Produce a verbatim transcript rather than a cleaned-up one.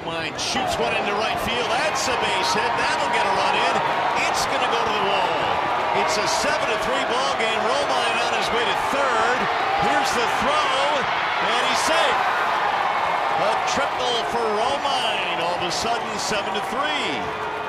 Romine shoots one into right field. That's a base hit. That'll get a run in. It's going to go to the wall. It's a seven to three ball game. Romine on his way to third. Here's the throw, and he's safe. A triple for Romine. All of a sudden, seven to three.